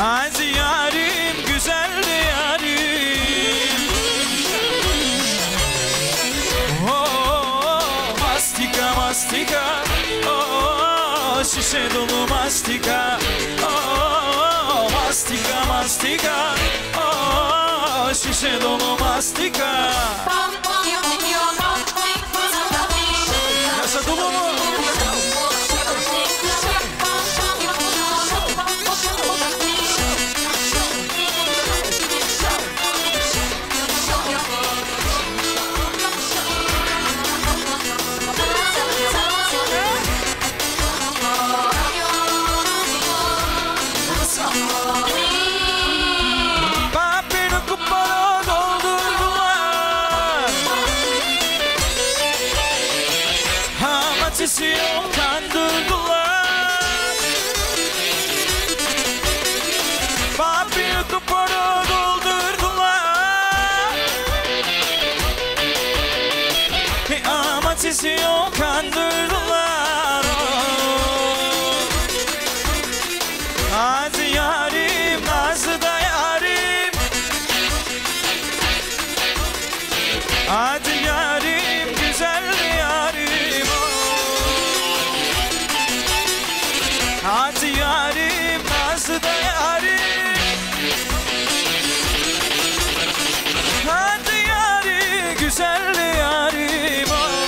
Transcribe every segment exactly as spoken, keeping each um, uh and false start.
Hadi yarim, güzel yarim. Oh, mastika mastika, oh, şişe dolu mastika. Oh, mastika mastika, oh, şişe dolu mastika. Yaşa dolu mu? Yok kandırdılar. Papir kupara doldurdular. Ama sizi yok kandırdılar. Hadi yarim, nazlı da yarim. Hadi yarim, güzel yarim. Hadi yarim, nazlı da yarim. Hadi yarim, güzel yarim.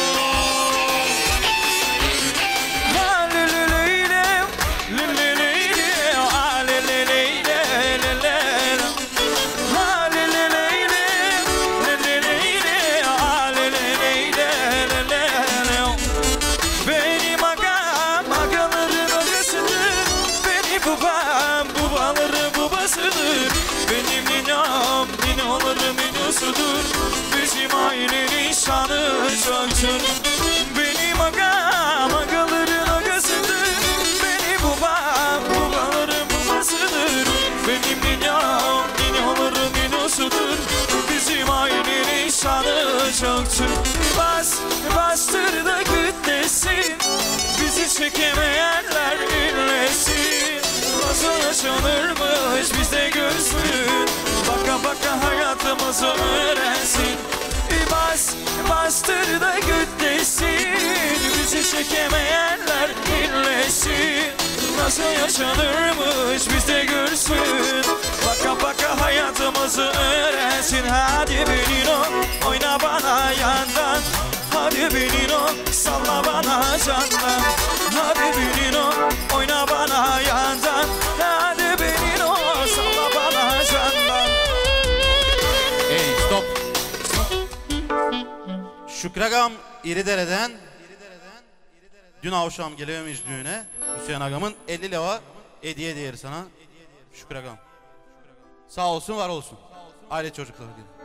Ha le le le le le le le, ha le le le le le. Ha le le le le le le, ha le le le le. Benim agam agaların agasıdır. Benim babam babaların babasıdır. Benim ninam ninaların ninasıdır. Bizim ailenin şanı çoktur. Benim agam agaların agasıdır. Benim babam babaların babasıdır. Benim ninam ninaların ninasıdır. Bizim ailenin şanı çoktur. Bas, bastır da gütlesin. Bizi çekemeyenler inlesin. Nasıl yaşanırmış bizde görsün. Baka baka hayatımızı öğrensin. Bas, bastır da gütlesin. Bizi çekemeyenler inlesin. Nasıl yaşanırmış bizde görsün. Baka baka hayatımızı öğrensin. Hadi benino, oyna bana yandan. Hadi benino, salla bana candan. Hadi benino, oyna bana yandan. Hadi benino, salla bana candan. Hey stop. Stop. Şükragam İridere'den dün akşam gelememiş düğüne. Hüseyin Agam'ın elli leva hediye değeri sana. Şükragam. Sağ olsun, var olsun. Aile çocukları gibi.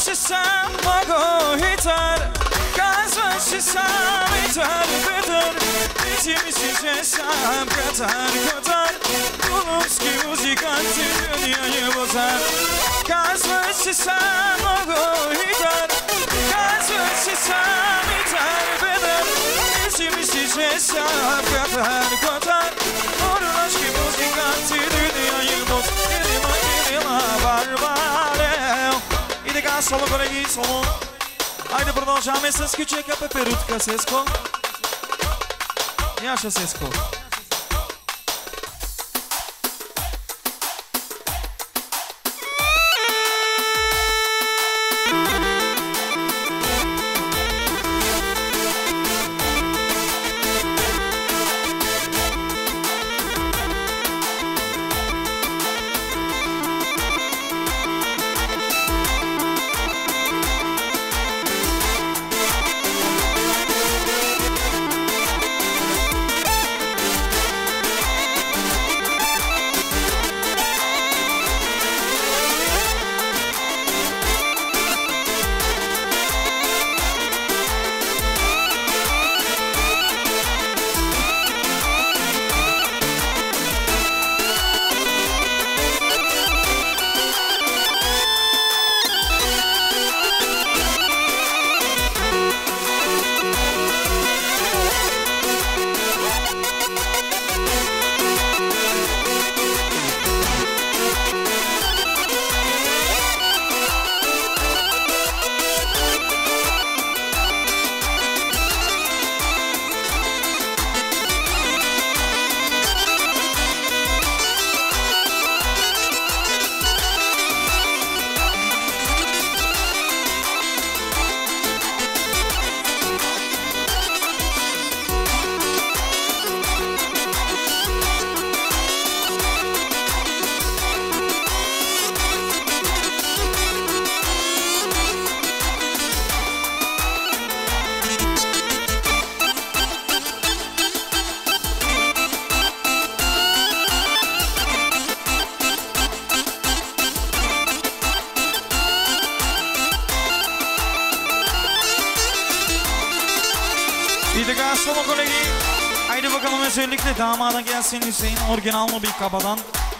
się sam mogą hitar Kazwać się sam hitar Peter Wiecie mi się, że sam katar Katar Polski muzykanty Dunia nie bozar Kazwać się sam mogą hitar Kazwać się sam hitar Peter Wiecie mi się, że sam katar Katar Polski muzykanty Dunia nie bozar Идега соло, колеги, соло. Айде продължаваме с кючека пеперутка, Сеско. Яша, Сеско. И така, слово колеги, айде bakalım özellikle damada gelsin Hüseyin orijinal bir kabadan.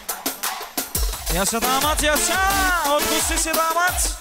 Yaşa damat yaşa, ordu sesi damat.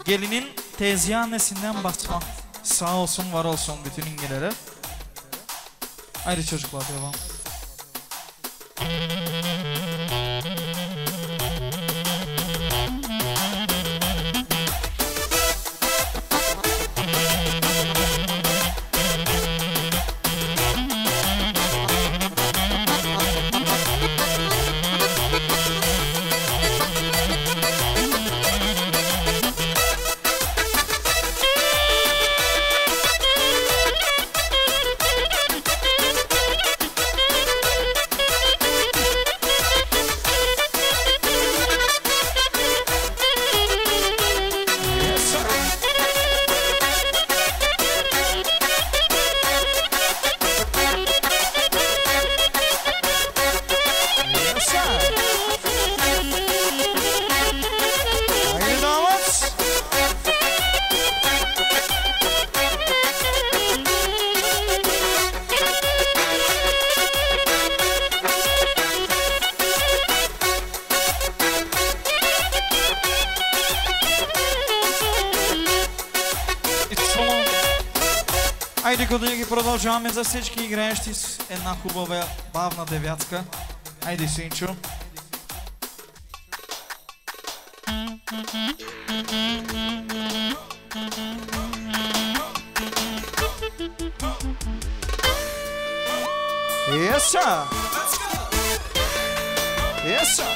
Gelinin tezgah annesinden basma. Sağ olsun var olsun bütün İngilizlere. Haydi çocuklar devam. Айде, колеги, продължаваме за всички играещи с една хубава бавна девятка. Айде, Синчо. Yes, sir. Yes, sir.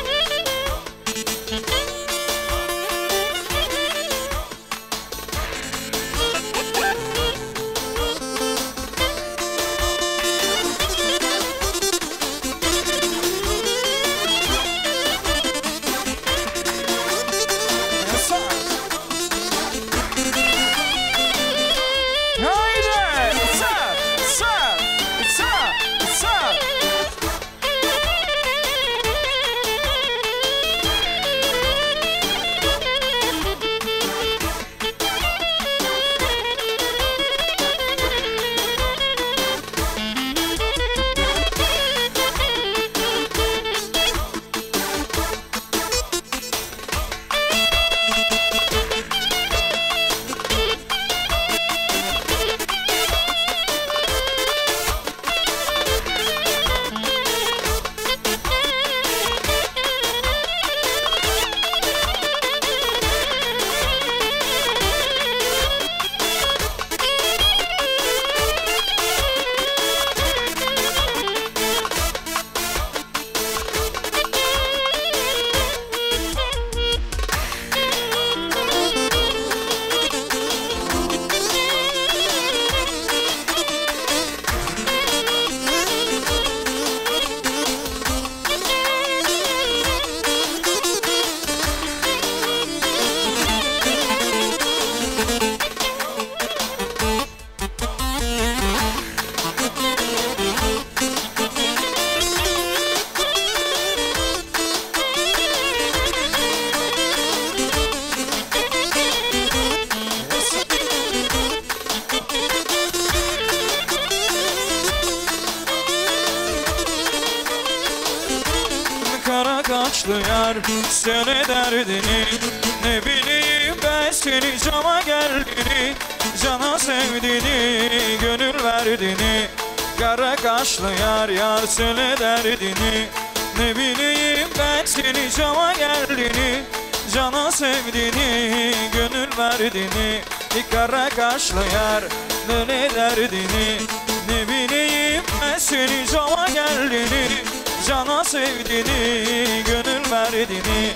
Yar söyle derdini, ne bileyim ben seni cama geldiğini, cana sevdiğini, gönül verdiğini. Kara kaşlı yar yar söyle derdini, ne bileyim ben seni cama geldiğini, cana sevdiğini, gönül verdiğini. Kara kaşlı yar söyle derdini, ne bileyim ben seni cama geldiğini, cana sevdiğini, gönül verdiğini.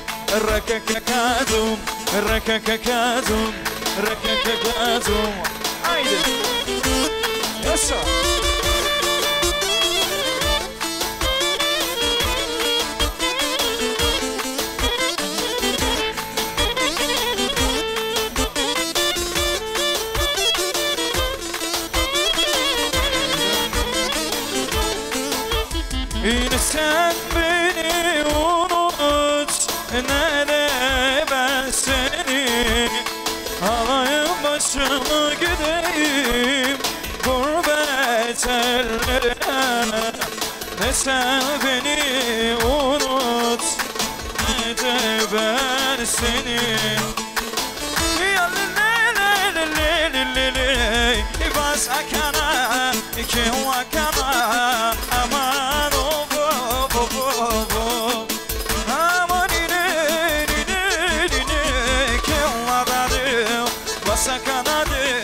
Rakakakadum, rakakakadum, rakakakadum. Haydi. Yes sir. Yine sen beni unut, ne de ben seni. Alayım başımı gideyim gurbet ellere. Ne sen beni unut, ne de ben seni. bas akana iki wakana aman o bo bo bo bo aman ine ine ine iki wakana bas akana de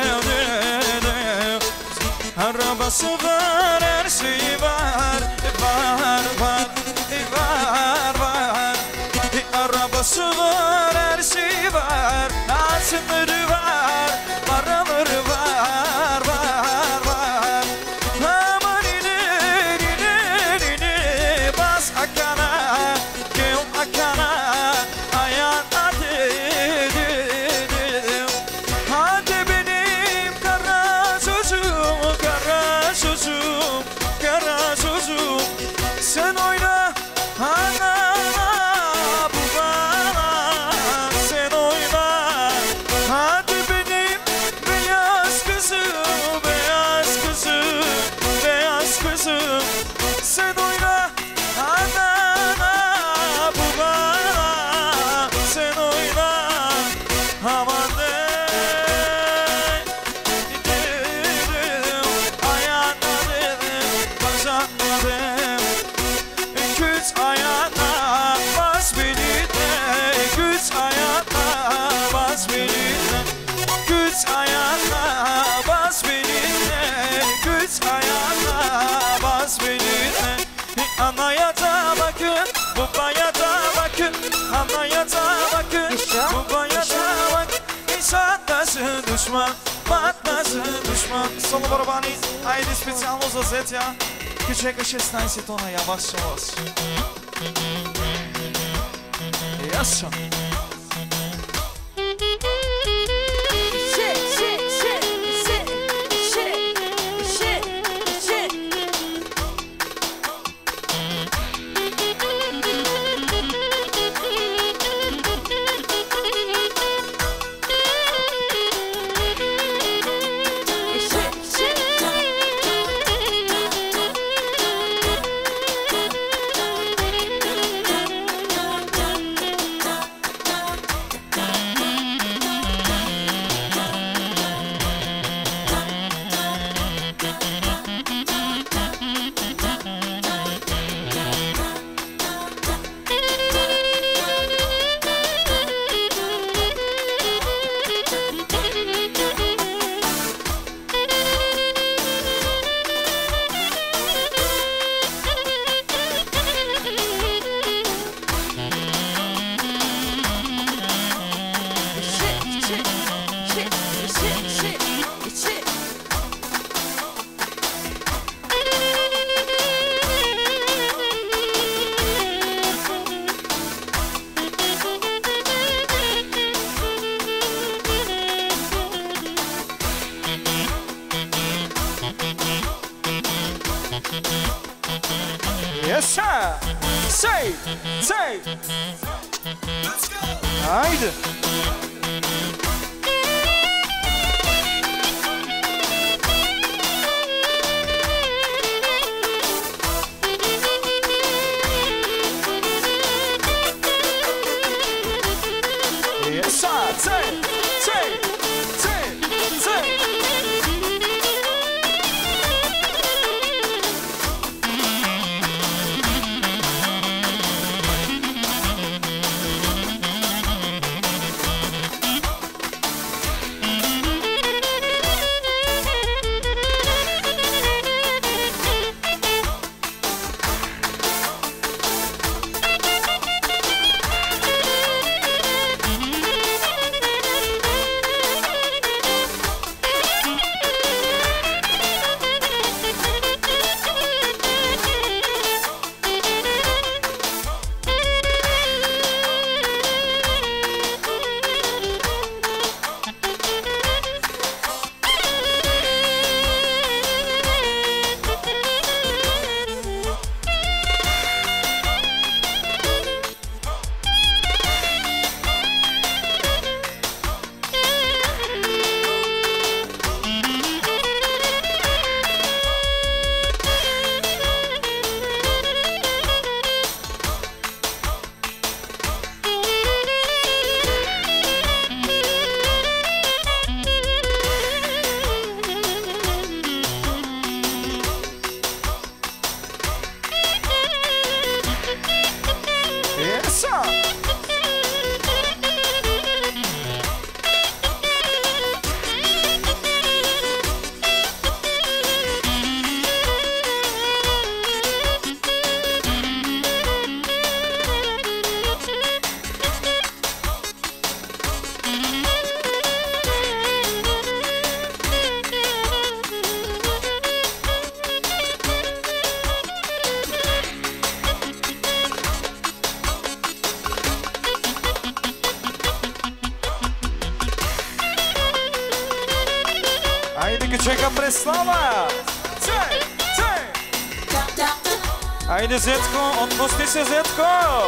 arabası var her şeyi var var var var var arabası var her şeyi var altınları var paraları var var var aman ine ine ine bas akana gel akana ayağın hadi hadi benim kara çocuğum kara çocuğum kara çocuğum sen oyna ana sen oyna anana bu bana sen oyna aman dedim ayağına dedim bacağına dedim güç ayağına bas beni de güç ayağına bas beni de güç ayağına bas beni de güç ayağına bas beni de anaya da bakın babaya da bakın anaya da bakın babaya da bakın insan nasıl düşman mat nasıl düşman solo barabani ajde specijalno za Zetja ki čeka šesnaest tona ja vas ću vas jasno Yes, sir. Say, say. Let's go. Haydi. Yes, sir. Say, say, say, say. Слава! Цей! Цей! Айде, Зетко, отпусти се, Зетко!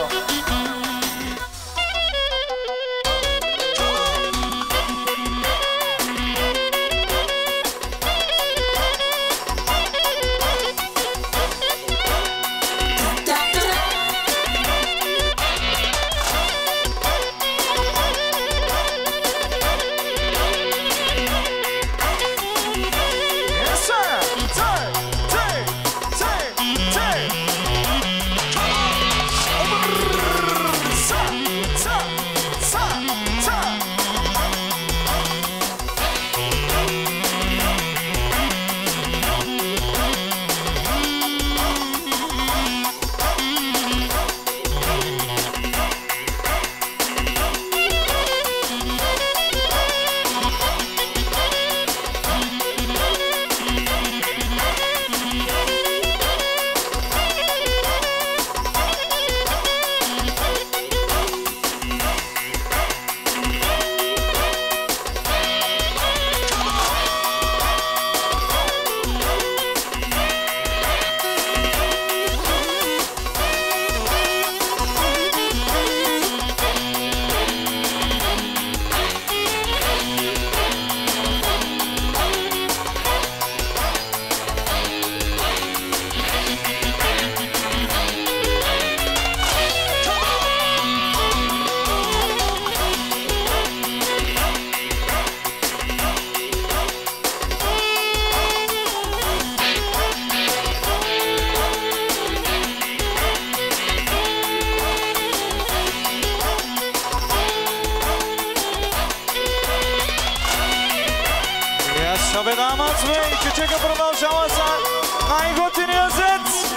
Чека продължава са най-готиния зет.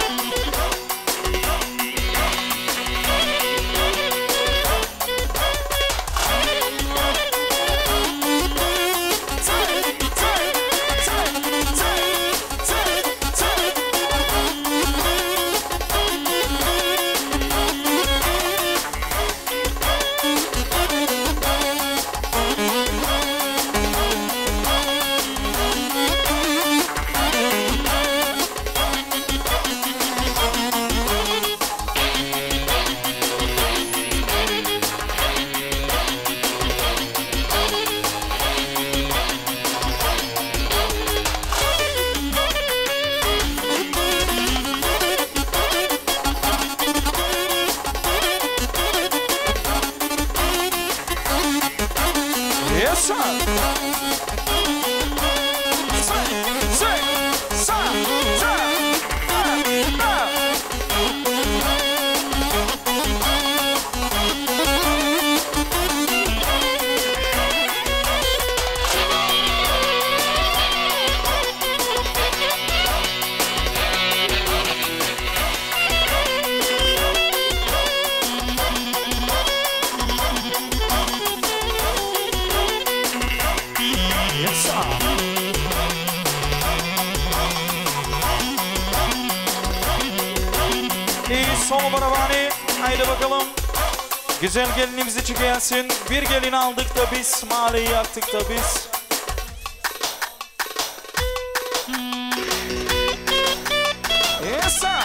Son baravani, haydi bakalım. Güzel gelinimiz için gelsin. Bir gelin aldık da biz, mahalleyi yaktık da biz. Yes, sir.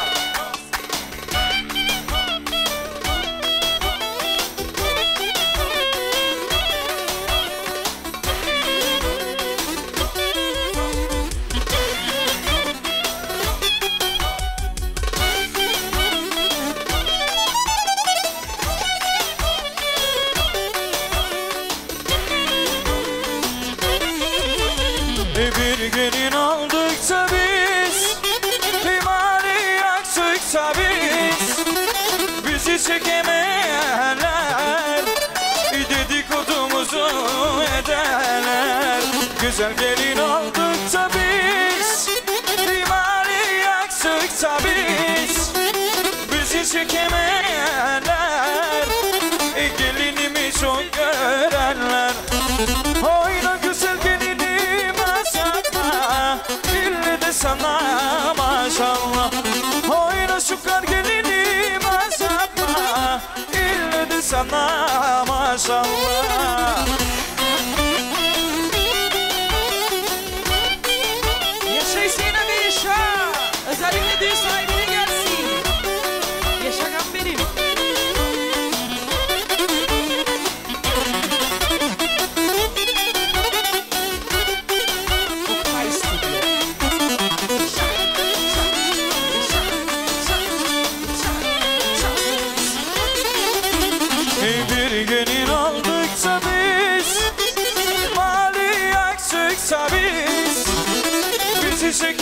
Bir gelin aldıkça biz, limani yaktıkça biz, bizi çekemeyenler, dedikodumuzu ederler. Güzel gelin aldıkça biz, limani yaktıkça biz, bizi çekemeyenler, gelinimi çok görenler. Oyna güzel gelinim asakma, ille de sana maşallah. Oyna şu kar gelinim asakma, ille de sana maşallah.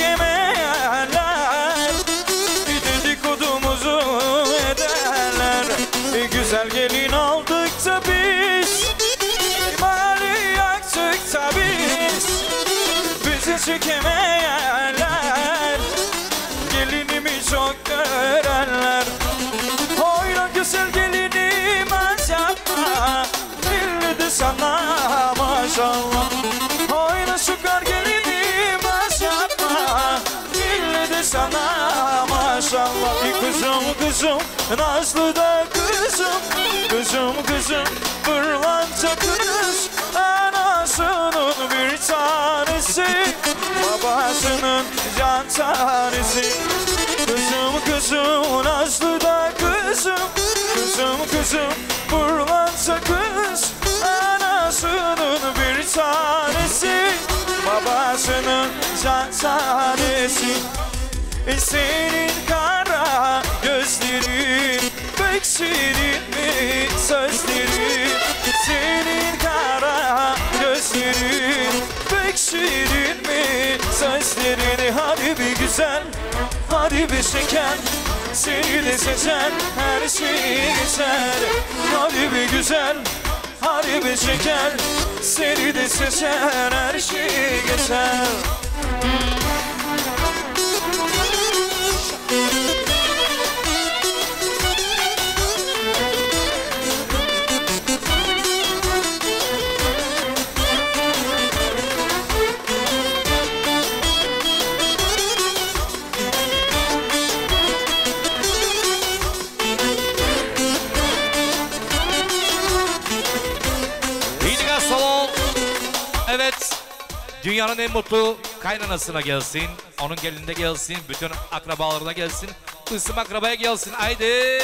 çekemeyenler bir dedikodumuzu ederler. E, güzel gelin aldık da biz, mali yaktık da biz. Bizi çekemeyenler gelinimi çok görenler. Oyna güzel gelinim az yapma, ille de sana maşallah. Oyna şükür gelinim az yapma, ille de sana maşallah. Kızım kızım Nazlı da kızım, kızım kızım pırlanta kız. Anasının bir tanesi, babasının can tanesi. Kızım kızım Nazlı da kızım, kızım kızım pırlanta kız. Anasının bir tanesi, babasının can tanesi. E senin kara gözlerin, pek şirin mi sözlerin? Senin kara gözlerin, pek şirin mi sözlerin? Hadi bir güzel, hadi bir şeker, seni de seçen her şey geçer. Hadi bir güzel, hadi bir şeker, seni de seçen her şey geçer. Evet, dünyanın en mutlu kaynanasına gelsin, onun gelinde gelsin, bütün akrabalarına gelsin, ısım akrabaya gelsin, haydi.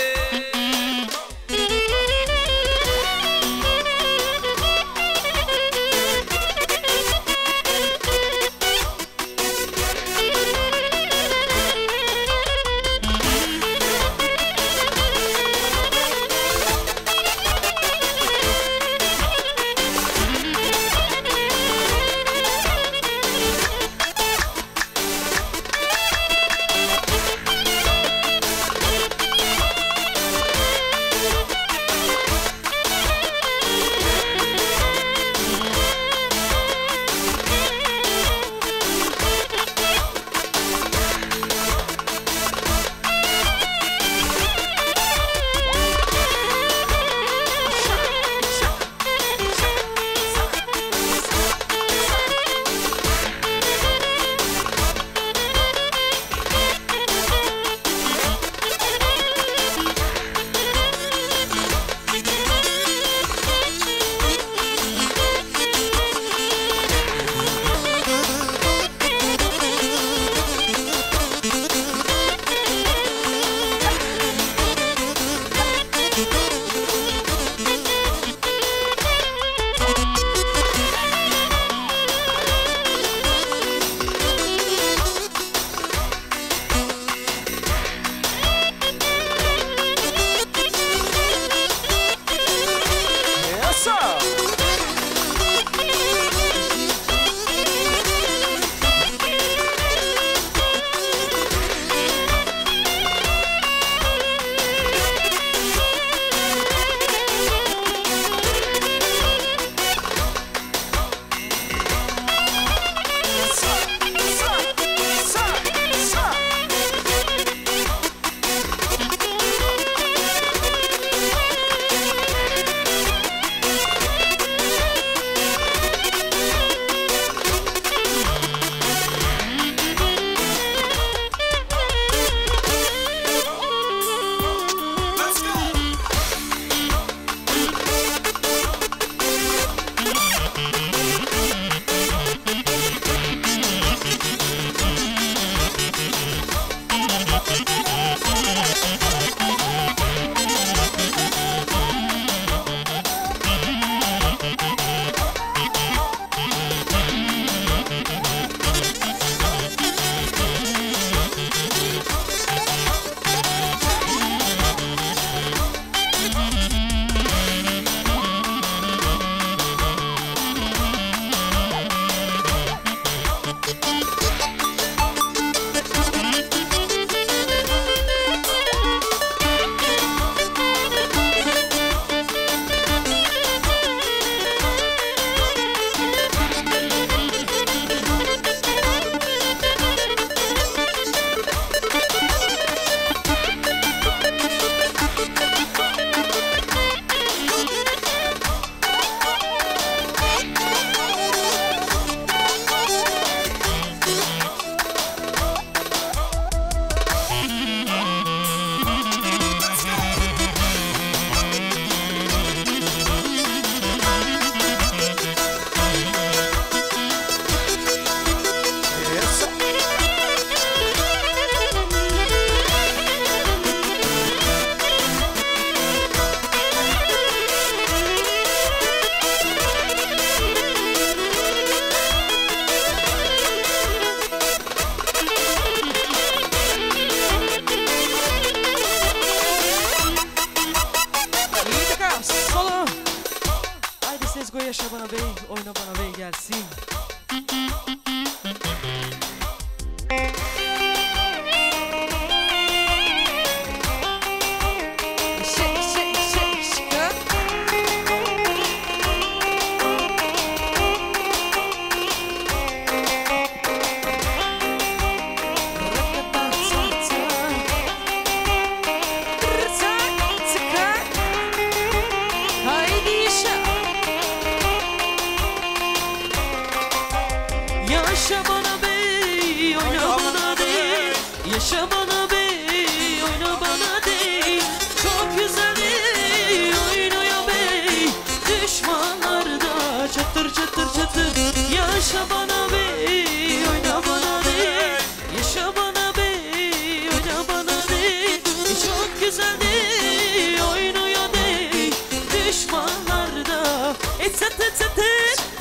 Yaşa bana bey, oyna bana dey. Çok güzel dey, oynuyor bey. Düşmanlarda çatır çatır çatır. Yaşa bana bey, oyna bana dey. Yaşa bana bey, oyna bana dey. Çok güzel dey, oynuyor dey. Düşmanlarda et çatır çatır.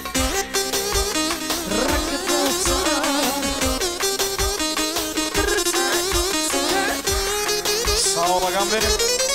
Sağ ol agam benim.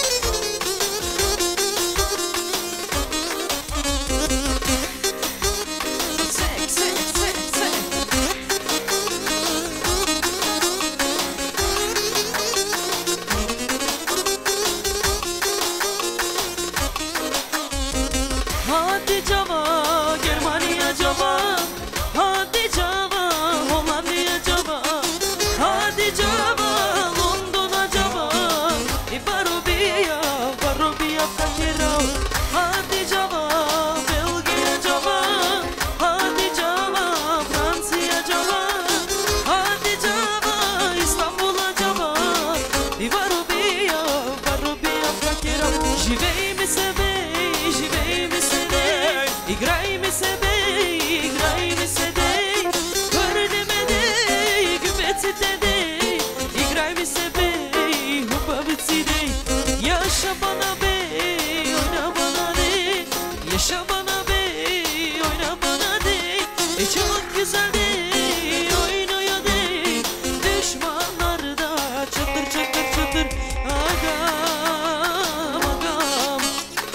Hadi cava, Germania cava. Hadi cava, Hollandia cava. Hadi cava, London'a cava. E Barobia, Barobia Takera. Hadi cava, Belgia cava. Hadi cava, Fransa cava. Hadi cava, İstanbul'a cava. E Barobia, Barobia Takera. Живей ми се бей, живей ми се дей. Играй ми се бей, играй ми се дей. Хвърли ме дей, гюбеците дей. Играй ми се бей, хубавици дей. Yaşa bana bey, oyna bana dey. Yaşa bana bey, oyna bana dey. E çok güzel dey, oynuyor dey. Düşmanlarda çatır çatır çatır. Agam, agam,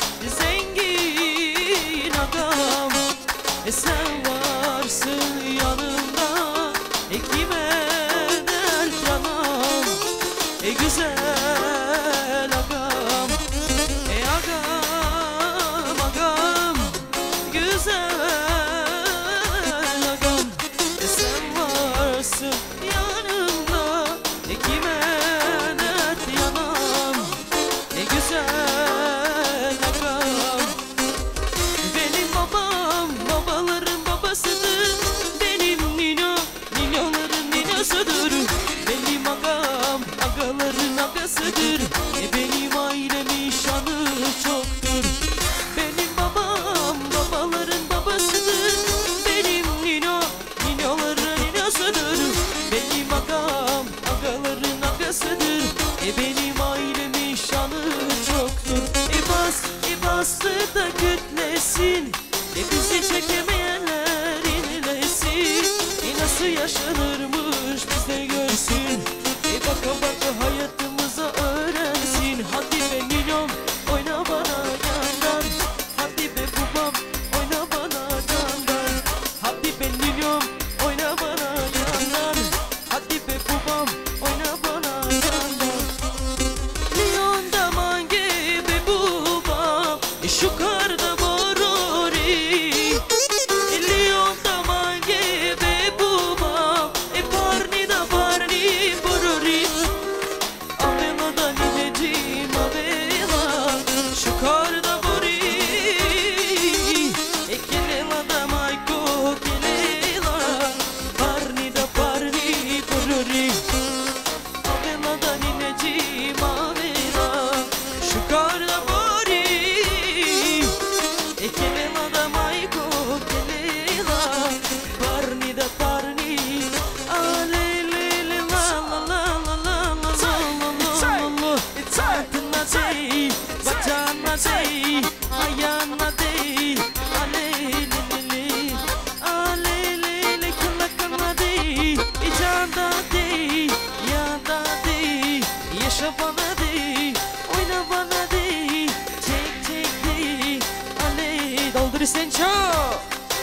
zengin agam. E sen varsın yanımda, e kime dert yanam. E güzel agam, e agam, agam. Güzel agam, e sen varsın yanımda, e kime dert yanam. E güzel agam. Benim babam babaların babasıdır. Benim nino ninoların ninosudur. Benim agam agaların agasıdır. E benim ailemin şanı çoktur. Benim babam babaların babasıdır. Benim nino ninoların ninosudur. Benim agam agaların agasıdır. E benim ailemin şanı çoktur. E bas, e bastı da kütlesin. E bizi çekemeyenler inlesin. E nasıl yaşanırmış biz de görsün. E baka baka hayatımıza öğrensin. Hadi be ninom oyna bana yandan. Hadi be babam oyna bana yandan. Hadi be ninom oyna bana yandan. Hadi be babam oyna bana yandan. Lyon'da mange be babam, e şu karda borori. E Lyon'da mange be babam, e Barney'da Barney borori. Avela'da nineciğim Avela, şu karda bori. E Kelela'da Mayko Kelela, Barney'da Barney borori. Avela'da nineciğim Avela, şu karda bori. E Kelela'da Mayko Kelela, Barney'da Barney. Alelele la la la la la la la la la. Atına dey, bacağına dey, ayağına dey. Alelele, alelele kulakına dey. E canda dey, yanda dey. Yaşa bana dey, oyna bana dey. Çek çek dey, aley. Doldur sen çok.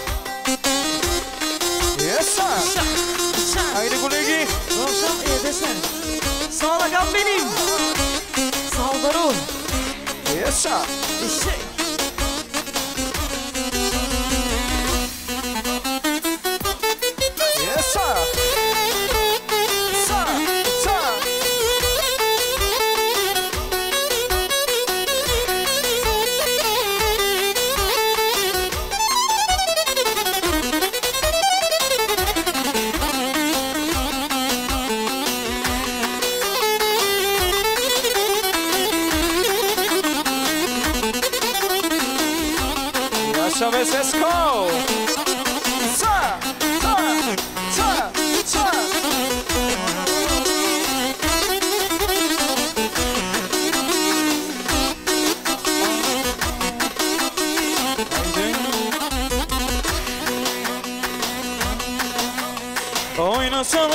Yes sir. Haydi kolegi. Roşan iyi desen. Sağ ol agam benim. Sağ ol baron. Yes sir. Eşek. Yes sir. Sir, sir.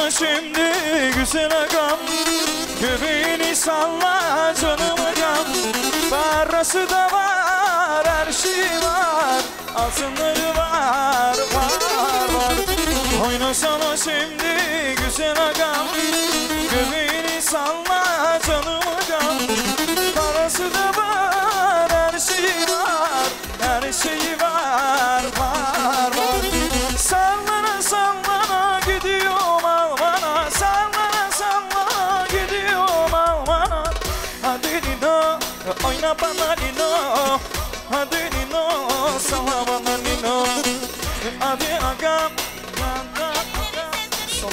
sana şimdi güzel agam. Göbeğini salla canım agam. Parası da var, her şey var. Altınları var, var, var. Oynasana şimdi güzel agam. Göbeğini salla canım agam. Parası da var, her şey var. Her şey var, var, var. Sallana sallana gidiyorum Alman'a. Sallana sallana gidiyorum Alman'a. Hadi Nino, oyna bana Nino. Hadi Nino, salla bana Nino. Hadi agam, yanda agam. Solo.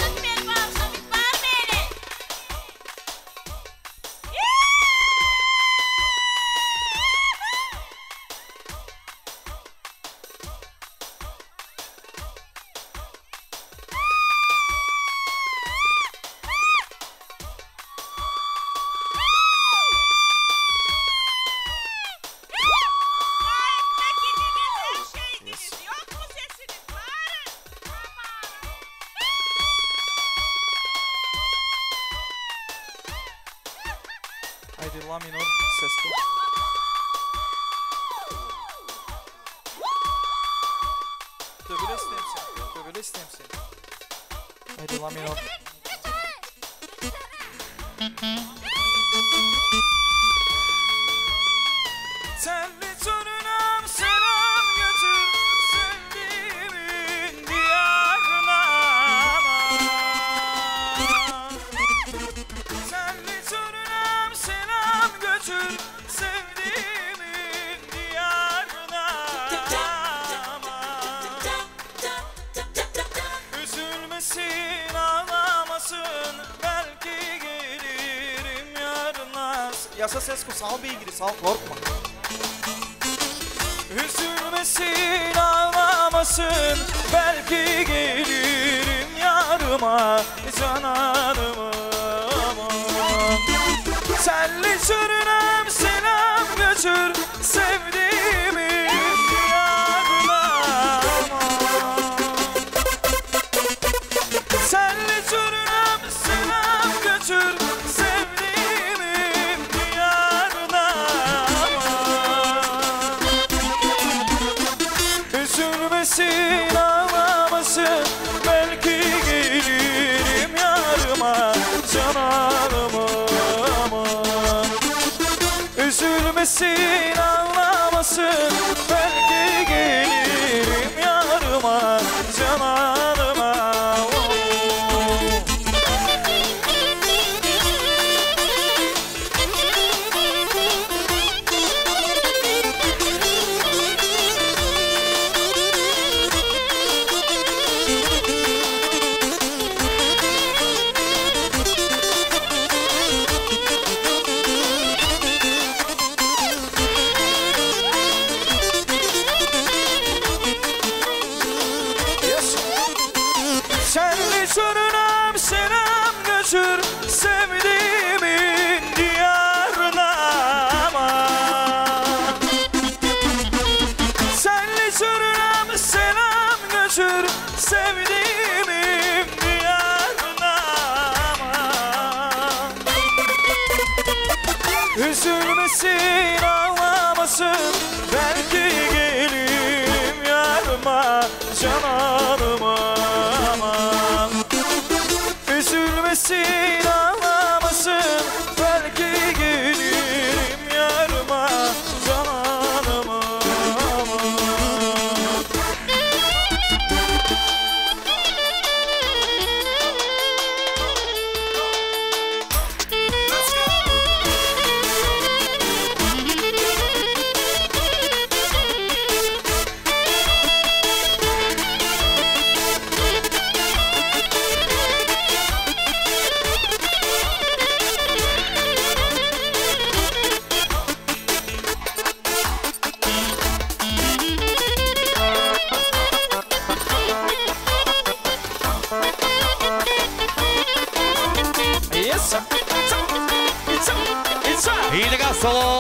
Haydi la minor ses koy. Dövüle isteyim seni. Dövüle isteyim seni. Haydi la minor. Telli torunum selam götür sevdiğimin diyarına. Telli torunum selam götür sevdiğimin diyarına. Üzülmesin ağlamasın belki gelirim yarına. Yasa ses ku sal beygiri sal korkma. Üzülmesin ağlamasın belki gelirim yarıma cananıma. Telli sürünem selam götür sevdiğimin diyarına. Telli sürünem selam götür sevdiğimin diyarına. Üzülmesin ağlamasın belki gelirim yarıma cananıma. Üzülmesin ağlamasın belki gelirim yarıma cananıma. Telli torunum selam götür sevdiğimin diyarına. Telli torunum selam götür sevdiğimin diyarına. Üzülmesin ağlamasın belki gelirim yarıma cananıma. Üzülmesin ağlamasın belki gelirim yarıma cananıma. İyilik solo.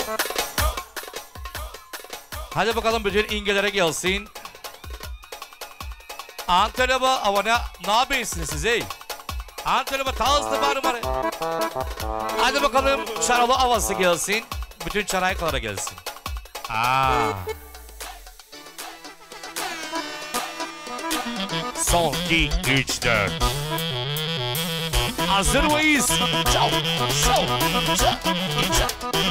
Hadi bakalım bütün İngiltere gelsin. Antalya'da avana ne yapıyorsunuz siz ey? Antrenörü tazlı var var. Hadi bakalım şaralı havası gelsin. Bütün çanaykalara gelsin. Aa. Son, iki, üç, dört. Hazır mıyız? Çal, çal, çal, çal.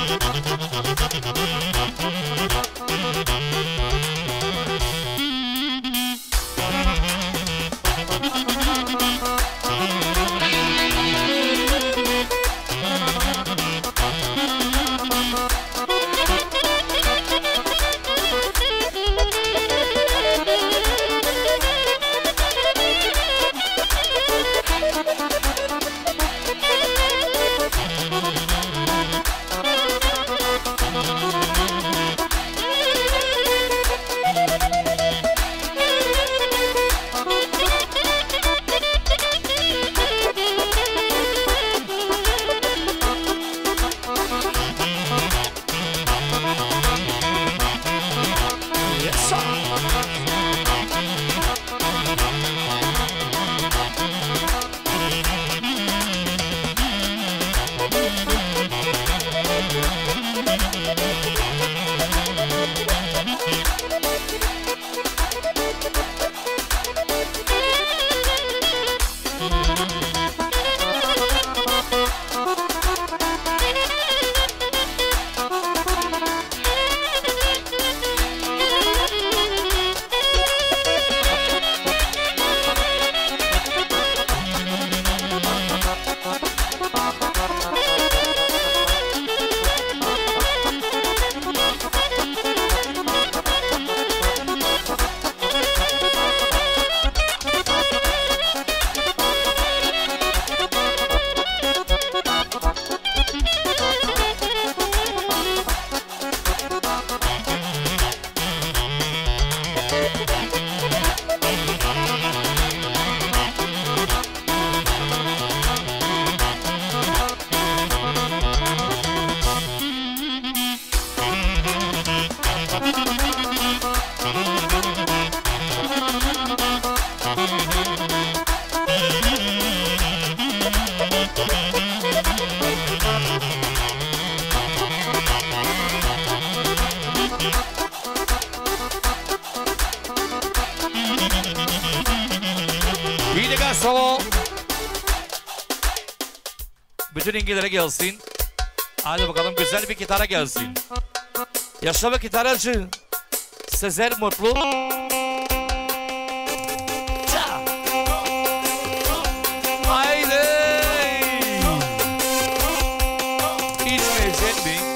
Solo. Bütün İngiltere gelsin. Hadi bakalım güzel bir gitara gelsin. Yaşlı gitaracı Sezer Mutlu. Haydi. İçmeyecek mi?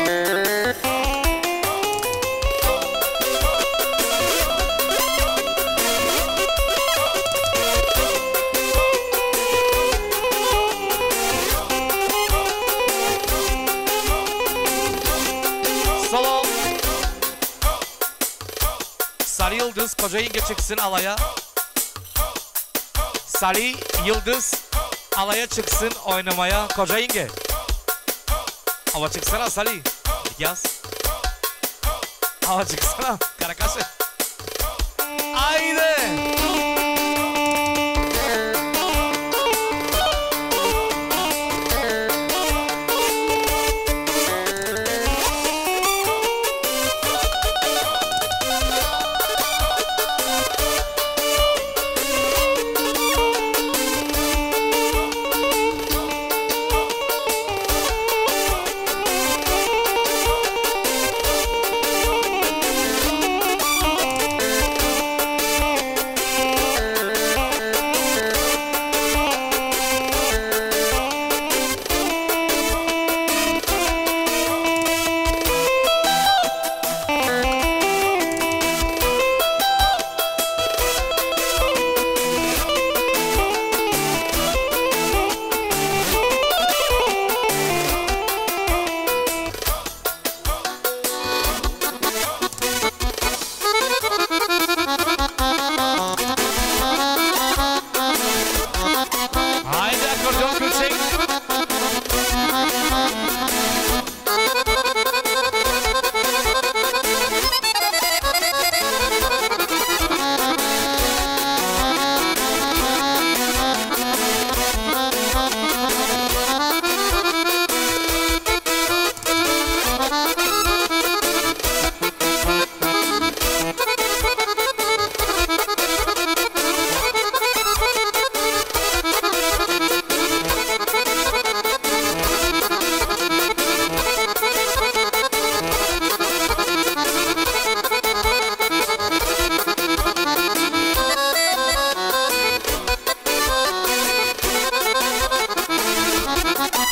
Sarı Yıldız koca yenge çıksın alaya. Sarı Yıldız alaya çıksın oynamaya koca yenge. Ama çıksana Sarı. Yaz. Ama çıksana Karakaşı. Haydi.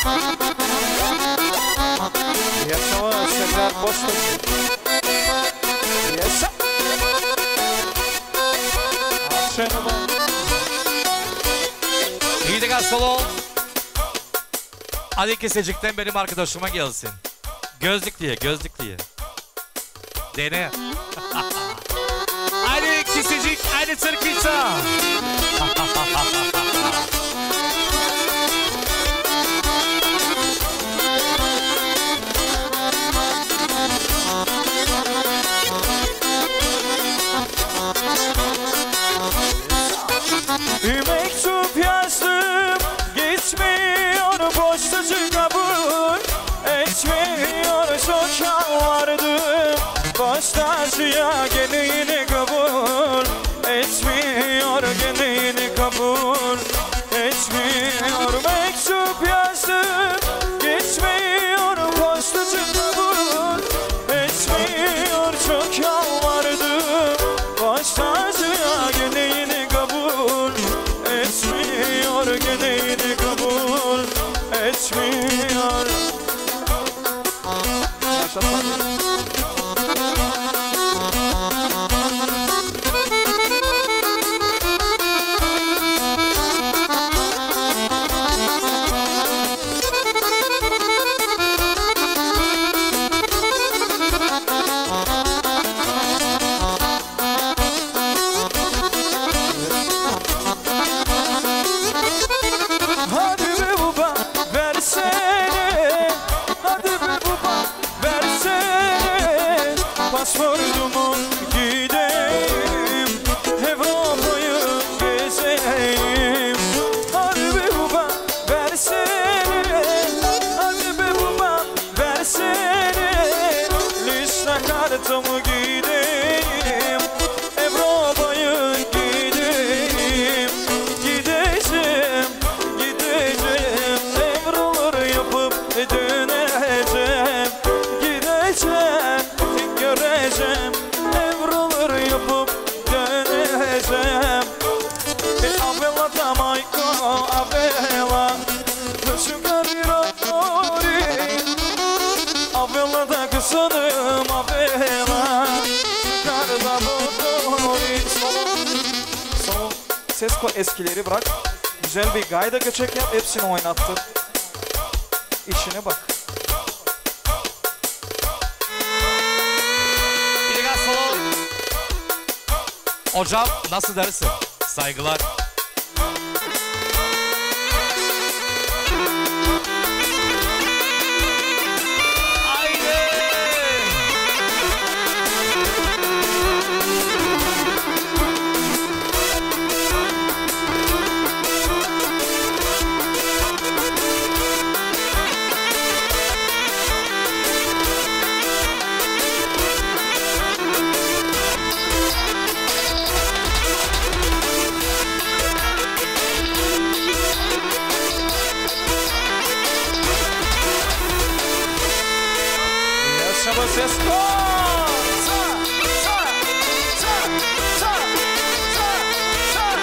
Yaşama Sezer Boston. Yaşa. Alçana bak. İyi de gaz salon. Ali Kesecik'ten benim arkadaşıma gelsin. Gözlüklüye, gözlüklüye. Dene. Ali Kesecik, Ali Tırkıça. Bir mektup yazdım, gitmiyor postacı kabul etmiyor, çok yalvardım postacıya, gene yine kabul etmiyor, gene yine kabul etmiyor. Mektup yazdım, gitmiyor postacı kabul etmiyor, çok yalvardım postacıya, gene yine kabul etmiyor, gene yine kabul etmiyor. Hadi be baba versene, hadi be baba versene, pasportumu gideyim, Avrupa'yı gezeyim. Hadi be baba versene, hadi be baba versene, liste kartımı gideyim, Avrupa'yı gideyim, gideceğim, gideceğim, evrolar yapıp döneceğim, gideceğim, göreceğim, evrolar yapıp döneceğim. E avela da Mayko, avela, şu karira doğru, avela da kızanım, avela, karda bu doğru. Son ses koy, eskileri bırak. Güzel bir gayda göçek yap, hepsini oynattır. İşine bak. İyi de gaz salon. Hocam nasıl dersin? Saygılar. Yaşama ses koy. Sa, sa, sa, sa, sa, sa.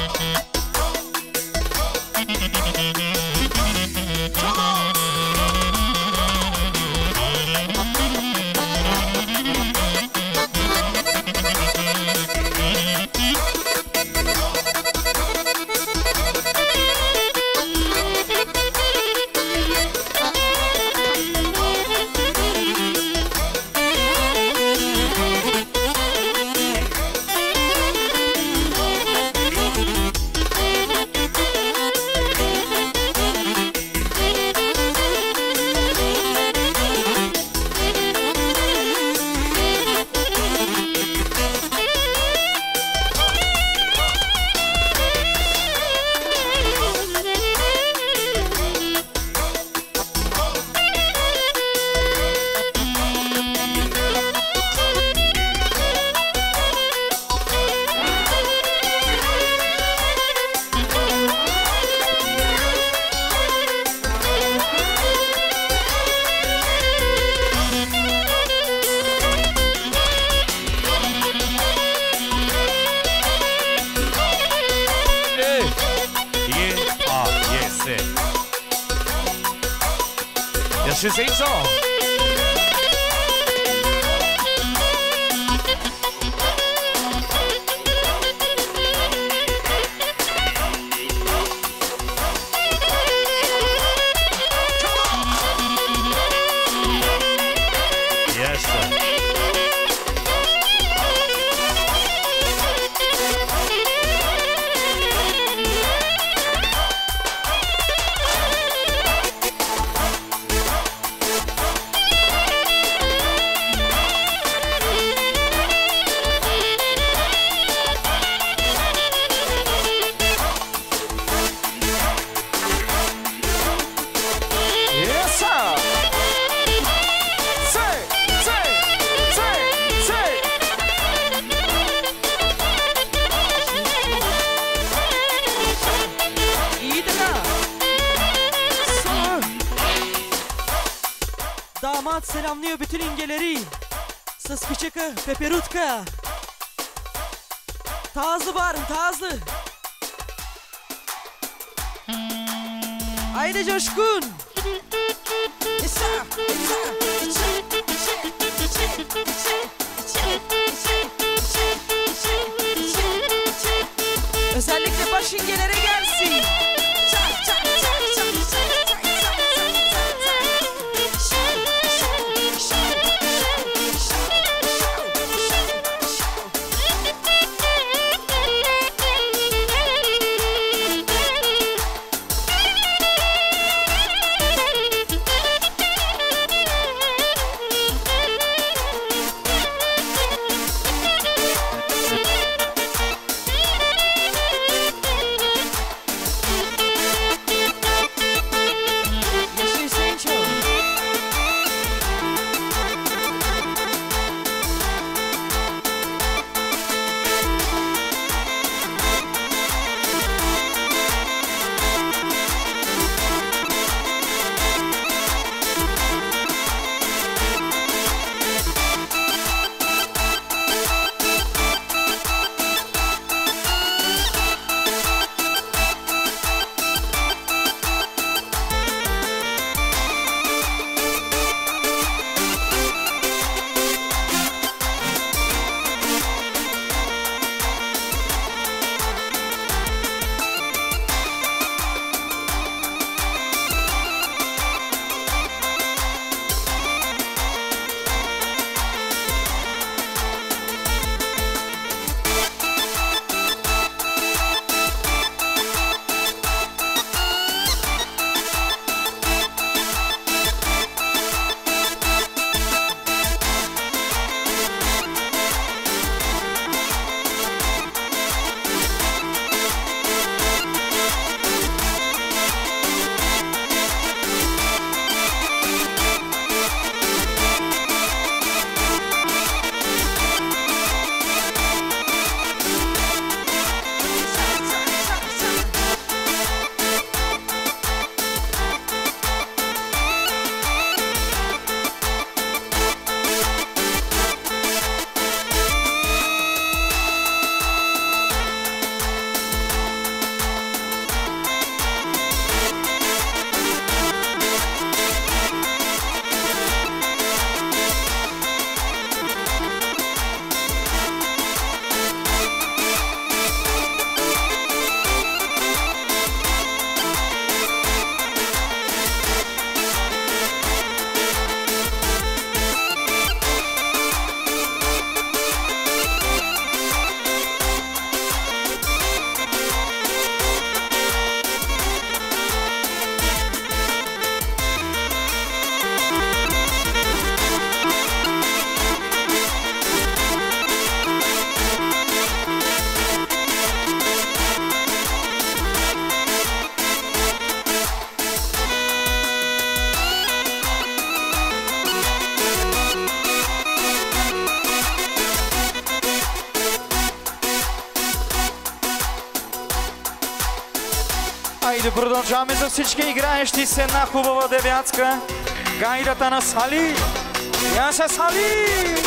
Jeszcze się co? Damat selamlıyor bütün imgeleri. Sıskıçıkı, peperutka. Tazlı bağırın, tazlı. Haydi coşkun. Özellikle baş imgelere gelsin. Хайде, продължаваме за всички играещи с една хубава девятска. Гайдата на Сали. Я се Сали!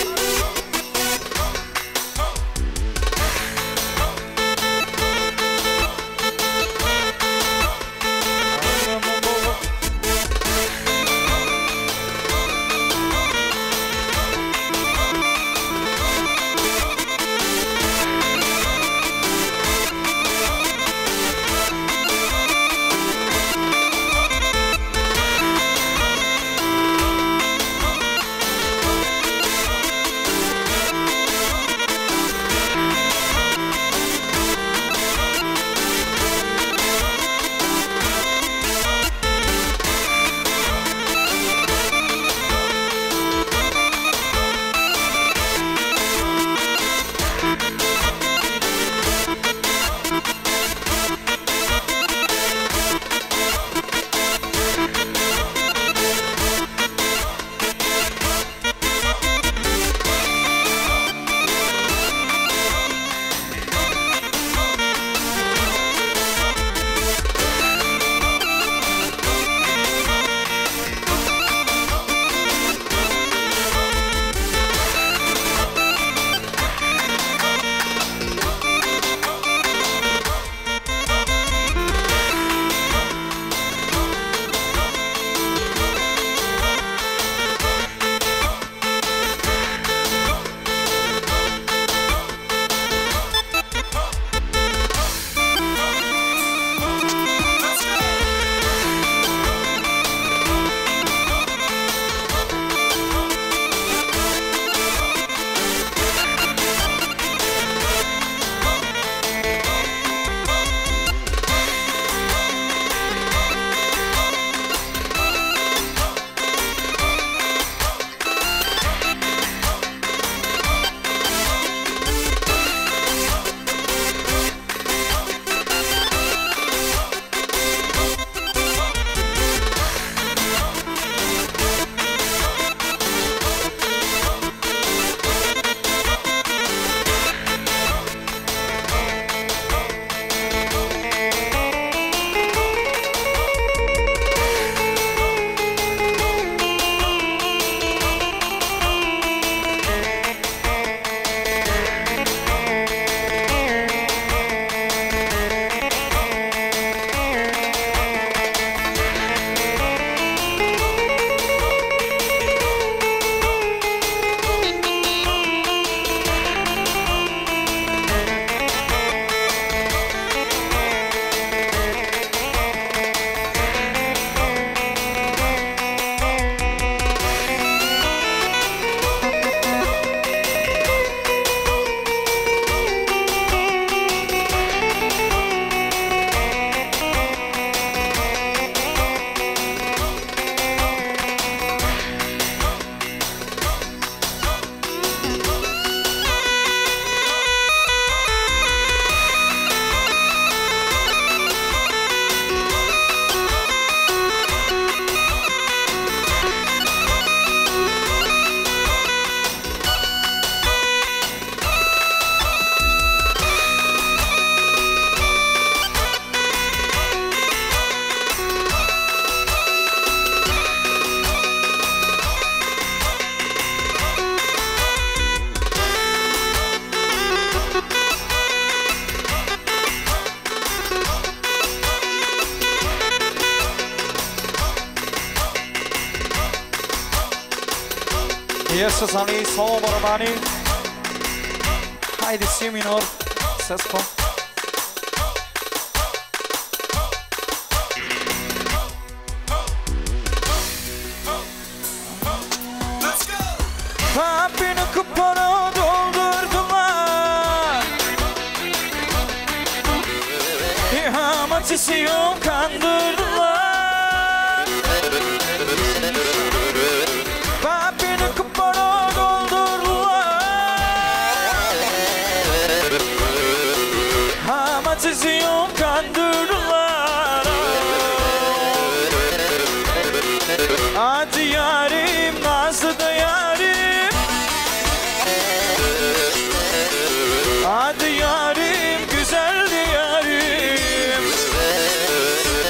Jeszcze za niej są barabani. Haydi si minor. Ses kom. Kapını kupana doldurdular. İhametçisi yok kandırdılar. Kapını kupana doldurdular. İhametçisi yok kandırdılar. Hadi yarim nazlı da yarim. Hadi yarim güzeldi yarim.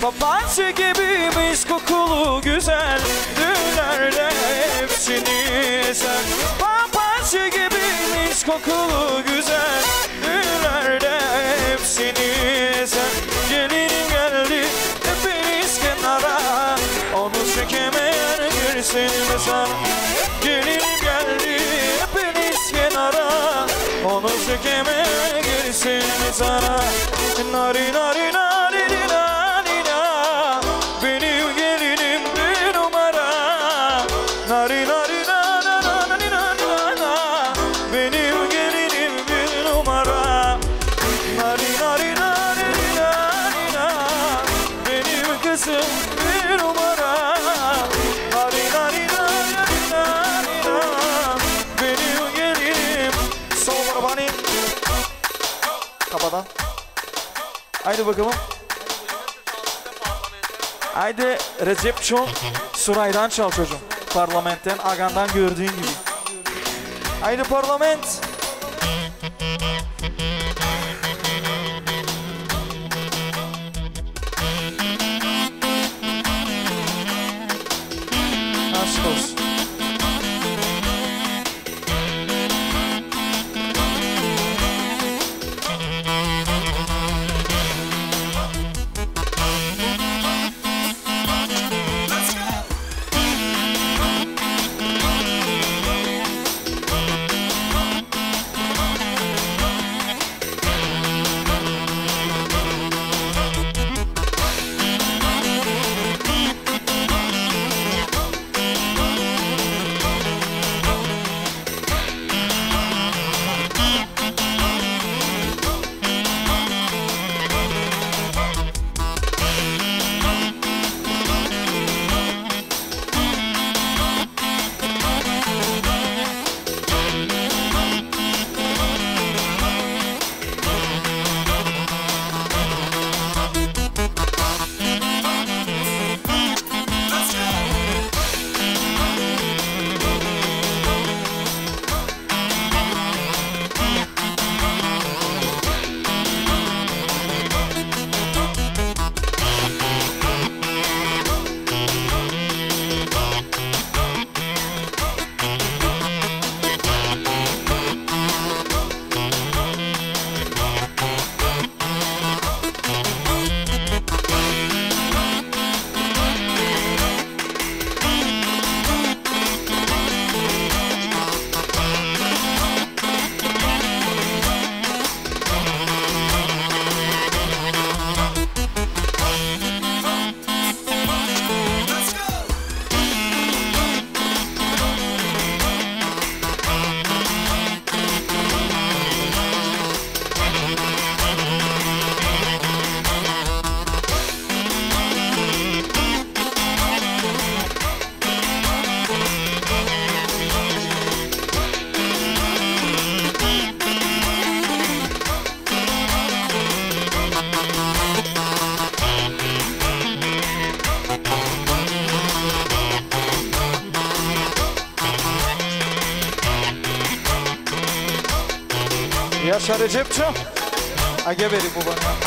Papatya gibi mis kokulu güzel düğünlerde hepsini sen. Papatya gibi mis kokulu güzel düğünlerde hepsini sen. Gelinim geldi hepiniz kenara, onu çekemeyen girsin mi sana? Gelinim geldi hepiniz kenara, onu çekemeyen girsin mi sana? Nari nari nari nari na, benim gelinim bir numara. Nari nari nari nari nari na, benim gelinim bir numara. Nari nari nari nari na, benim kızım bir numara. Nari nari nari nari na, benim gelinim. Sol barbani. Kafadan. Haydi bakalım. Haydi Recep'cum, Suray'dan çal çocuğum. Parlamentten, Agan'dan gördüğün gibi. Haydi parlament. Aşk olsun. Yaşa Recep'cum. Age veri bu bana.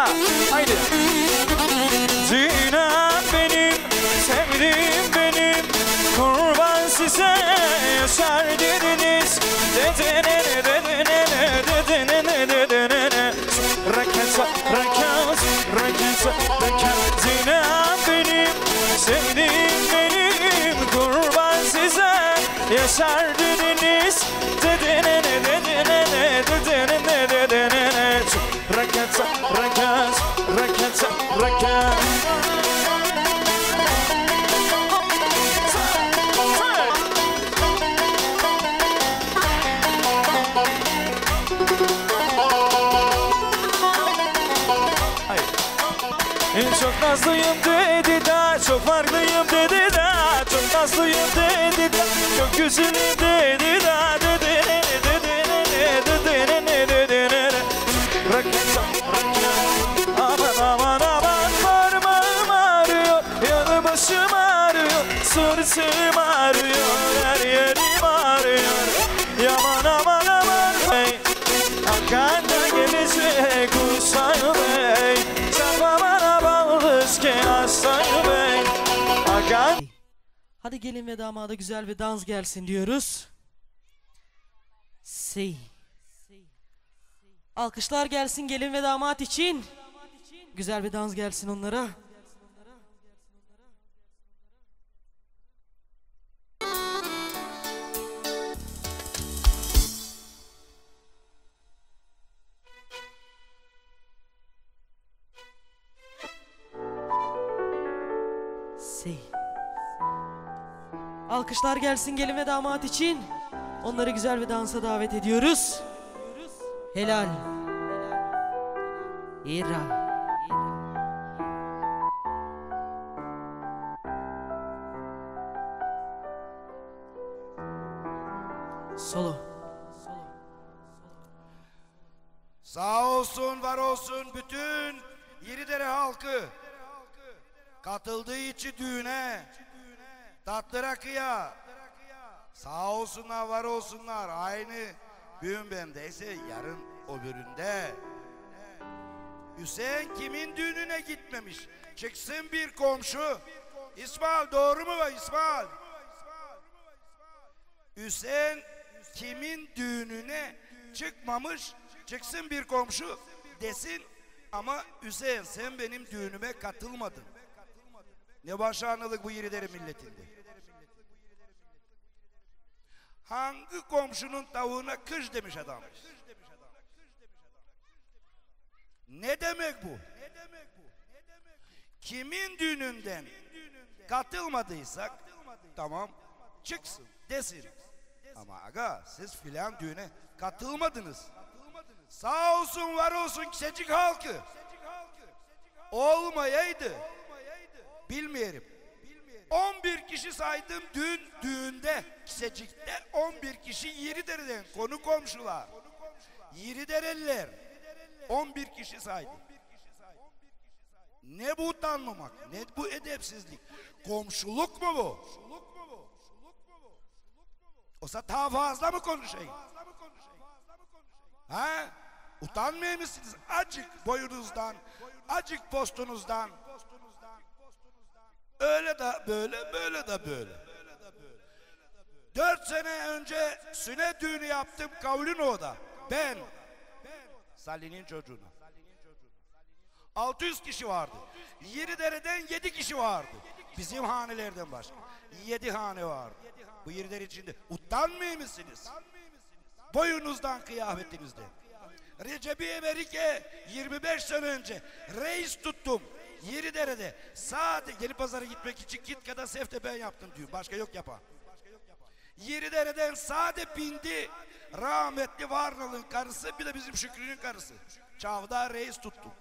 Haydi. Zinem benim, sevdiğim benim, kurban size yaşar dediniz. Dedene dedene dedene dedene. Rakat rakat rakat rakat. Zinem benim, sevdiğim benim, kurban size yaşar dediniz. Dedene dedene dedene dedene. Rakat rakat rakat rakat. Çok nazlıyım dedi de, çok farklıyım dedi de, çok nazlıyım dedi de, çok güzelim dedi de, dedi ne dedi ne dedi ne dedi ne. Raketa raketa, aman aman aman, parmağım ağrıyor, yanı başım ağrıyor, sırtım ağrıyor, her yerim ağrıyor. Yaman aman aman bey, Hakkanda gelecek Uysal Bey, çapamana bağlışke Aslan Bey. Hakan. Hadi gelin ve damada güzel bir dans gelsin diyoruz. Sey. Alkışlar gelsin gelin ve damat için. Güzel bir dans gelsin onlara. Sey. Alkışlar gelsin gelin ve damat için. Onları güzel bir dansa davet ediyoruz. Helal. İra. Solo. Sağ olsun, var olsun bütün Yeridere halkı. Katıldığı için düğüne, tatlı rakıya. Sağ olsunlar, var olsunlar. Aynı düğün bendeyse yarın öbüründe. Hüseyin kimin düğününe gitmemiş? Çıksın bir komşu. İsmail doğru mu var İsmail? Hüseyin kimin düğününe çıkmamış? Çıksın bir komşu desin ama Hüseyin sen benim düğünüme katılmadın. Ne başarılık bu Yeridere milletinde. Hangi komşunun tavuğuna kış demiş adam? Ne demek bu? Kimin düğününden katılmadıysak tamam çıksın desin. Ama aga siz filan düğüne katılmadınız. Sağ olsun var olsun Kisecik halkı. Olmayaydı. Bilmiyorum. on bir kişi saydım dün düğünde Kisecik'te on bir kişi Yeridere'den konu komşular. Yeridereliler. on bir kişi saydım. Ne bu utanmamak, ne bu edepsizlik. Komşuluk mu bu? Oysa daha fazla mı konuşayım? Ha? Utanmıyor musunuz? Acık boyunuzdan, acık postunuzdan. Öyle de böyle, böyle de böyle. Dört sene önce sünnet düğünü yaptım Kavlino'da. Ben. Salih'in çocuğuna. altı yüz kişi vardı. Yeridere'den yedi kişi vardı. Bizim hanelerden başka. yedi hane vardı. Bu Yeridere içinde. Utanmıyor musunuz? Boyunuzdan, kıyafetinizden. Recep-i Emerike yirmi beş sene önce reis tuttum. Yeridere'de sadece Yeni Pazar'a gitmek için Kitka'da Sefte ben yaptım diyor. Başka yok yapan. Yeridere'den sade bindi. Rahmetli Varnalı'nın karısı bir de bizim Şükrü'nün karısı. Çavdar reis tuttum.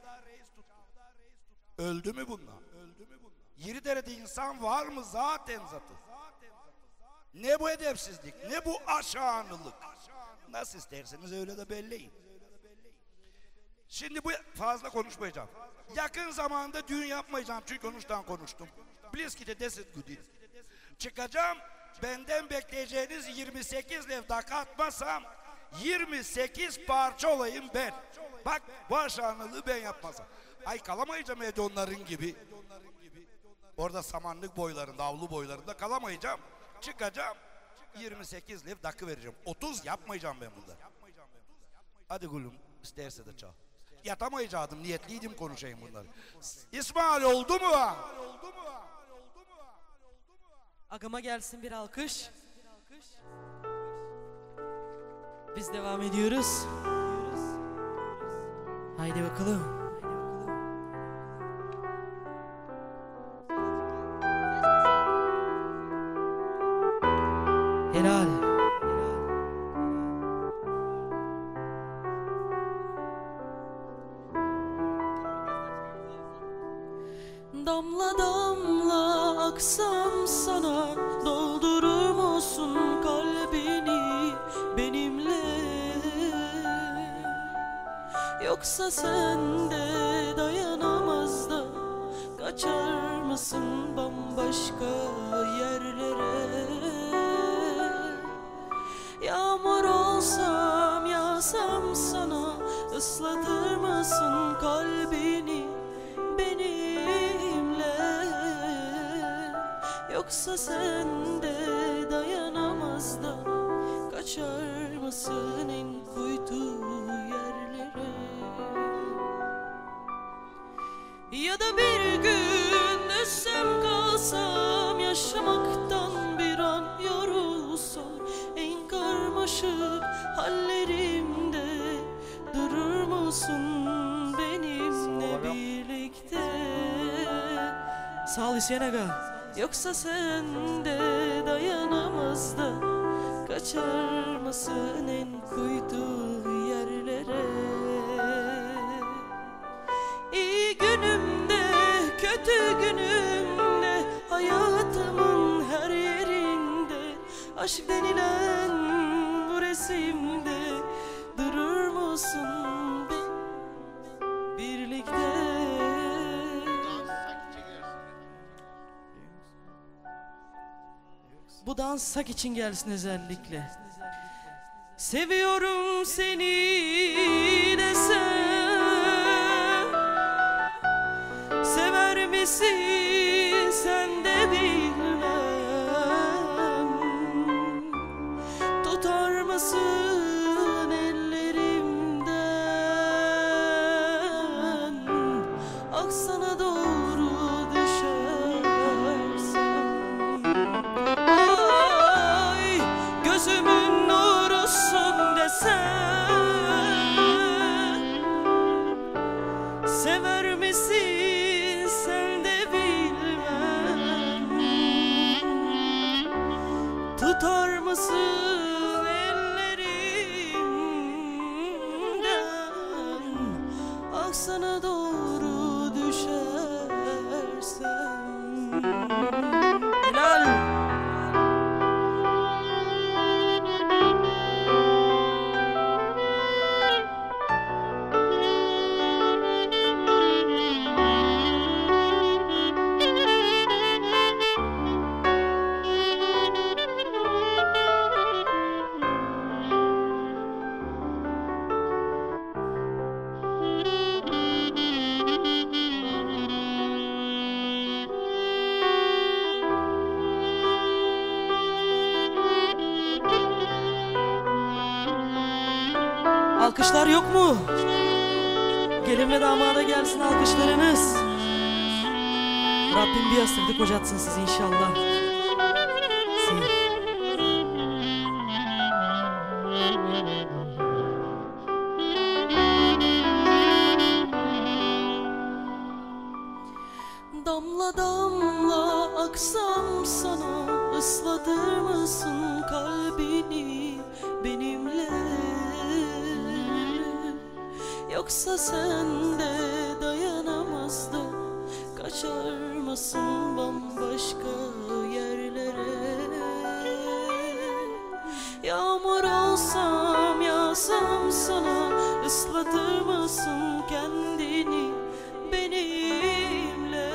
Öldü mü bunlar? Yeridere'de insan var mı zaten zatı? Ne bu edepsizlik, ne bu aşağılık. Nasıl isterseniz öyle de belleyin. Şimdi bu fazla konuşmayacağım. Yakın zamanda düğün yapmayacağım çünkü konuştan konuştum. Please git a desert good. Çıkacağım, benden bekleyeceğiniz yirmi sekiz levdaka atmazsam yirmi sekiz parça olayım ben. Bak bu aşağılığı ben yapmasam. Ay kalamayacağım evde onların gibi. Orada samanlık boylarında, avlu boylarında kalamayacağım. Çıkacağım. yirmi sekiz liv dakika vereceğim. otuz yapmayacağım ben burada. Hadi gülüm isterse de çal. Yatamayacaktım, niyetliydim konuşayım bunları. İsmail oldu mu? Agama gelsin bir alkış. Biz devam ediyoruz. Haydi bakalım. Helal. Damla damla aksam sana, doldurur musun kalbini benimle? Yoksa sen de dayanamaz da kaçar mısın bambaşka yerlere? Yağmur olsam yağsam sana, ıslatır mısın kalbini benimle? Yoksa sen de dayanamaz da kaçar mısın en kuytu yerlere? Ya da bir gün düşsem kalsam, yaşamaktan bir an yorulsam, en karmaşık hallerimde durur musun benimle birlikte? Sağ ol Hüseyin Aga. Yoksa sen de dayanamaz da kaçar mısın en kuytu yerlere? İyi günümde, kötü günümde, hayatımın her yerinde, aşk denilen bu resimde durur musun birlikte? Bu dans sak için gelsin özellikle. Seviyorum seni desem, sever misin sen de bilmem. Tutar mısın ellerimden, aksana doğru düşersem? Ay gözümün nurusun desem, sever misin sen de bilmem. Tutar mısın ellerimden, aksana doğru düşersem? Helal. Alkışlar yok mu? Gelin ve damada gelsin alkışlarınız. Rabbim bir yastıkta kocatsın sizi inşallah. Sil. Damla damla aksam sana, ıslatır mısın kalbini benimle? Yoksa sen de dayanamaz da kaçar mısın bambaşka yerlere? Yağmur olsam yağsam sana, ıslatır mısın kendini benimle?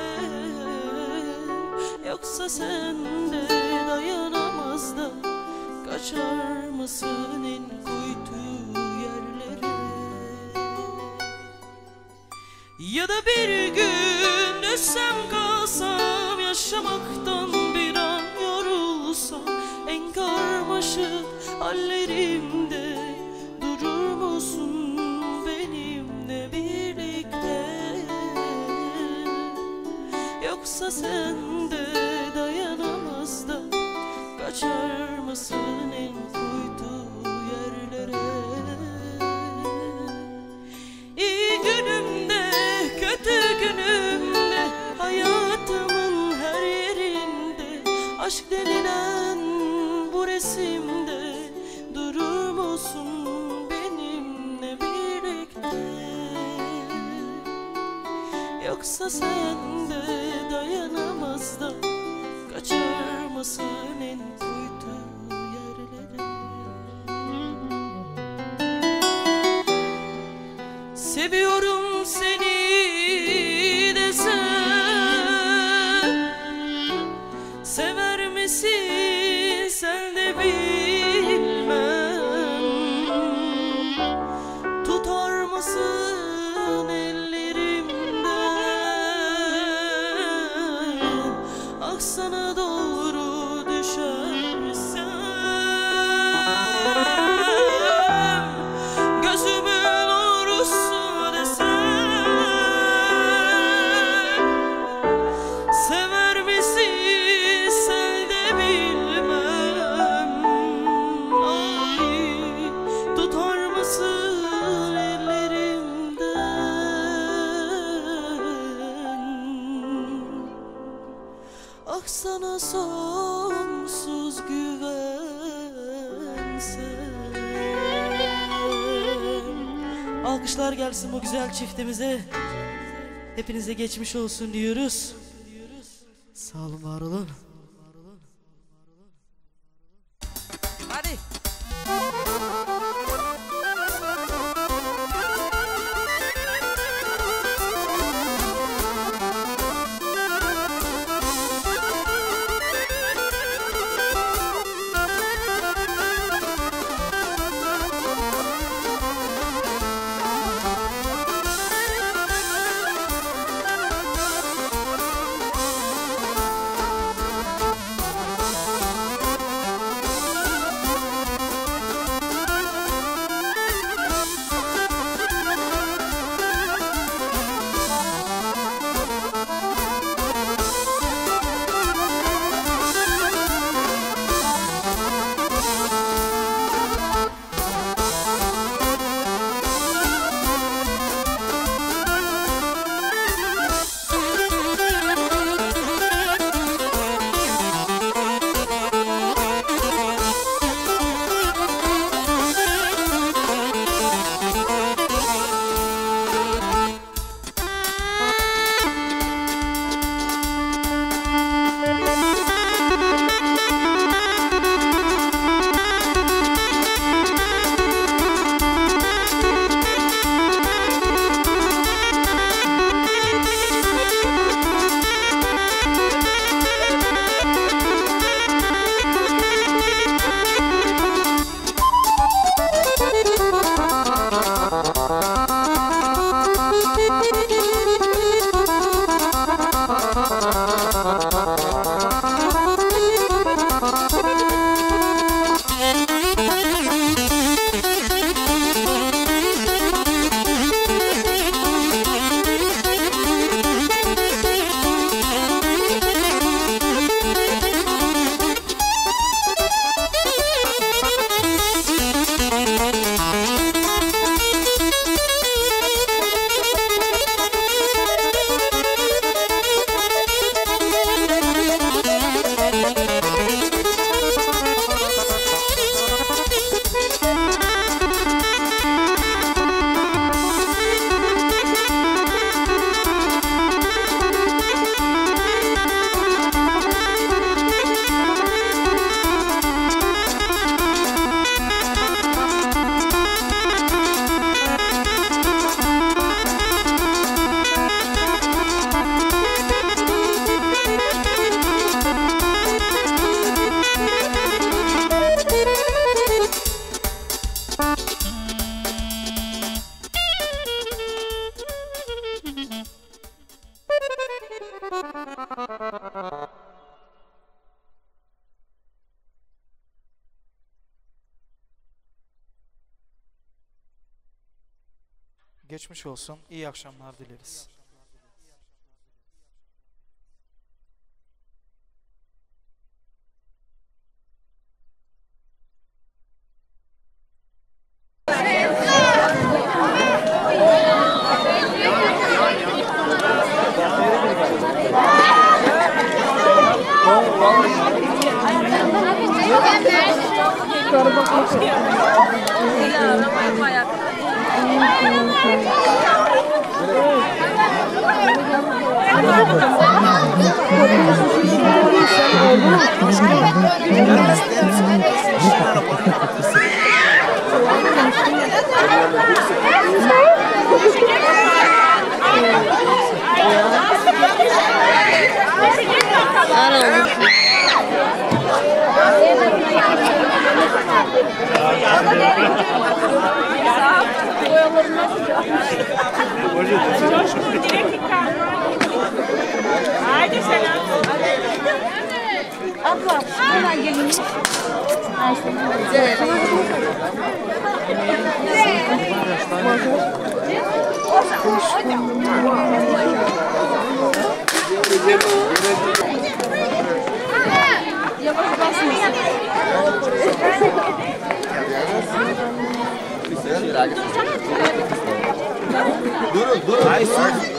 Yoksa sen de dayanamaz da kaçar mısın en kuytu yerlere? Ya da bir gün düşsem kalsam, yaşamaktan bir an yorulsam, en karmaşık hallerimde durur musun benimle birlikte? Yoksa sen de dayanamaz da kaçar mısın en kuytu yerlere? İyi günümde, kötü günümde, hayatımın her yerinde, aşk denilen bu resimde durur musun benimle birlikte? Yoksa sen de dayanamaz da kaçar mısın en kuytu yerlere? Seviyorum seni desem, sever misin sen de bilmem. Tutar mısın ellerimden, ah sana doğru düşersem, gözümün doğrusu desem, sever misin sen de bilmem. Ay, tutar mısın ellerimden, ah sana sonsuz güvensem. Alkışlar gelsin bu güzel çiftimize. Hepinize geçmiş olsun diyoruz. Sağ olun, var olun. Hadi. geçmiş olsun. İyi akşamlar dileriz. Haydi selam. Abla, hemen gelin. Yavaş basmayın. Durun, durun.